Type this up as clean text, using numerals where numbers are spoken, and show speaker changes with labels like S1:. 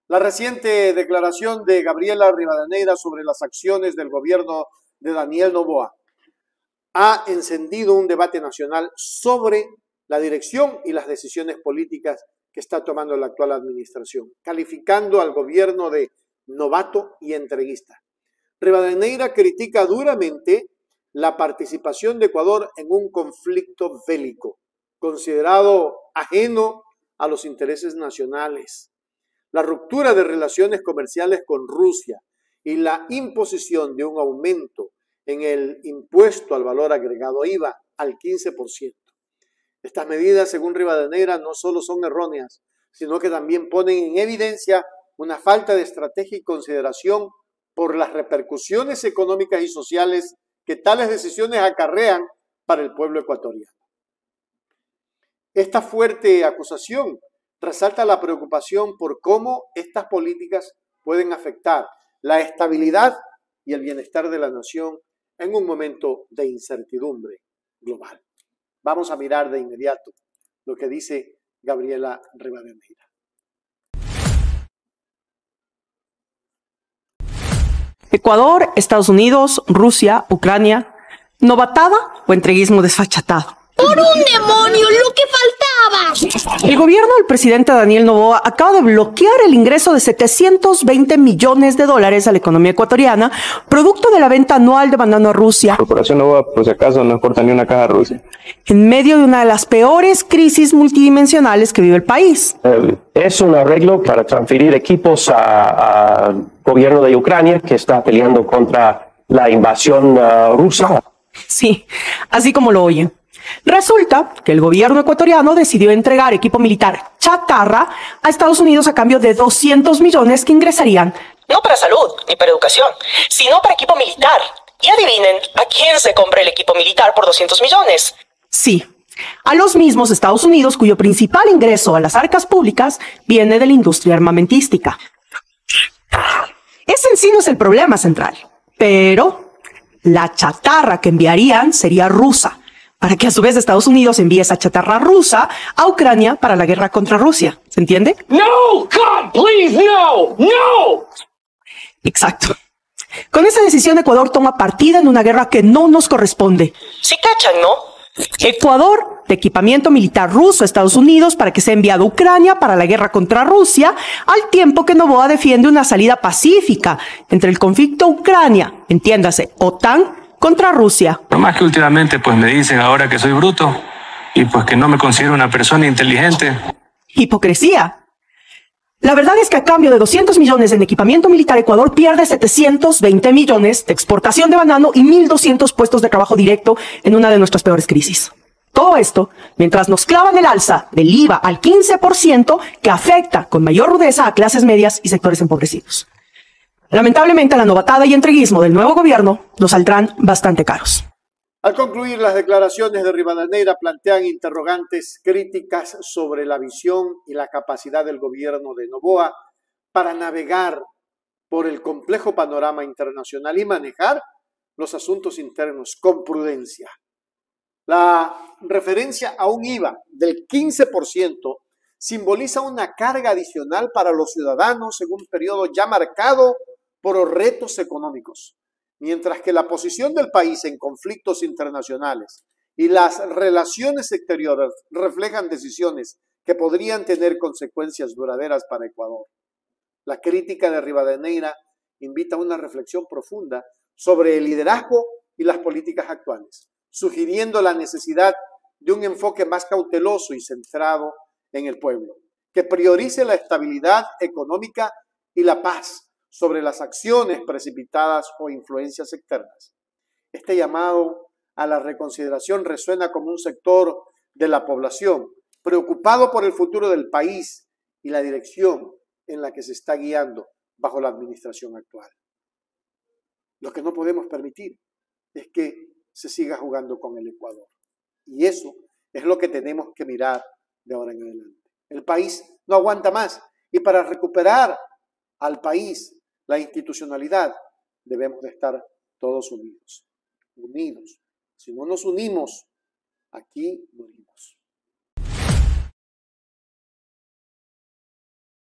S1: La reciente declaración de Gabriela Rivadeneira sobre las acciones del gobierno de Daniel Noboa ha encendido un debate nacional sobre la dirección y las decisiones políticas que está tomando la actual administración, calificando al gobierno de novato y entreguista. Rivadeneira critica duramente la participación de Ecuador en un conflicto bélico, considerado ajeno a los intereses nacionales. La ruptura de relaciones comerciales con Rusia y la imposición de un aumento en el impuesto al valor agregado IVA al 15%. Estas medidas, según Rivadeneira, no solo son erróneas, sino que también ponen en evidencia una falta de estrategia y consideración por las repercusiones económicas y sociales que tales decisiones acarrean para el pueblo ecuatoriano. Esta fuerte acusación resalta la preocupación por cómo estas políticas pueden afectar la estabilidad y el bienestar de la nación en un momento de incertidumbre global. Vamos a mirar de inmediato lo que dice Gabriela Rivadeneira.
S2: Ecuador, Estados Unidos, Rusia, Ucrania, ¿novatada o entreguismo desfachatado?
S3: ¡Por un demonio, lo que faltaba!
S2: El gobierno del presidente Daniel Noboa acaba de bloquear el ingreso de 720 millones de dólares a la economía ecuatoriana, producto de la venta anual de banano a Rusia.
S4: La Corporación Noboa, por si acaso, no exporta ni una caja a Rusia.
S2: En medio de una de las peores crisis multidimensionales que vive el país.
S5: Es un arreglo para transferir equipos al gobierno de Ucrania, que está peleando contra la invasión rusa.
S2: Sí, así como lo oyen. Resulta que el gobierno ecuatoriano decidió entregar equipo militar chatarra a Estados Unidos a cambio de 200 millones que ingresarían no para salud ni para educación, sino para equipo militar. Y adivinen, ¿a quién se compra el equipo militar por 200 millones? Sí, a los mismos Estados Unidos, cuyo principal ingreso a las arcas públicas viene de la industria armamentística. Ese en sí no es el problema central, pero la chatarra que enviarían sería rusa, para que a su vez Estados Unidos envíe esa chatarra rusa a Ucrania para la guerra contra Rusia. ¿Se entiende?
S5: No, God, please, no, no.
S2: Exacto. Con esa decisión Ecuador toma partida en una guerra que no nos corresponde. ¿Sí cachan, no? Ecuador de equipamiento militar ruso a Estados Unidos para que sea enviado a Ucrania para la guerra contra Rusia, al tiempo que Noboa defiende una salida pacífica entre el conflicto Ucrania, entiéndase, OTAN, contra Rusia.
S6: No más que últimamente pues me dicen ahora que soy bruto y pues que no me considero una persona inteligente.
S2: Hipocresía. La verdad es que a cambio de 200 millones en equipamiento militar, Ecuador pierde 720 millones de exportación de banano y 1.200 puestos de trabajo directo en una de nuestras peores crisis. Todo esto mientras nos clavan el alza del IVA al 15% que afecta con mayor rudeza a clases medias y sectores empobrecidos. Lamentablemente, la novatada y entreguismo del nuevo gobierno nos saldrán bastante caros.
S1: Al concluir, las declaraciones de Rivadeneira plantean interrogantes críticas sobre la visión y la capacidad del gobierno de Noboa para navegar por el complejo panorama internacional y manejar los asuntos internos con prudencia. La referencia a un IVA del 15% simboliza una carga adicional para los ciudadanos en un periodo ya marcado por retos económicos, mientras que la posición del país en conflictos internacionales y las relaciones exteriores reflejan decisiones que podrían tener consecuencias duraderas para Ecuador. La crítica de Rivadeneira invita a una reflexión profunda sobre el liderazgo y las políticas actuales, sugiriendo la necesidad de un enfoque más cauteloso y centrado en el pueblo, que priorice la estabilidad económica y la paz sobre las acciones precipitadas o influencias externas. Este llamado a la reconsideración resuena como un sector de la población preocupado por el futuro del país y la dirección en la que se está guiando bajo la administración actual. Lo que no podemos permitir es que se siga jugando con el Ecuador. Y eso es lo que tenemos que mirar de ahora en adelante. El país no aguanta más y para recuperar al país la institucionalidad, debemos de estar todos unidos. Unidos. Si no nos unimos, aquí morimos.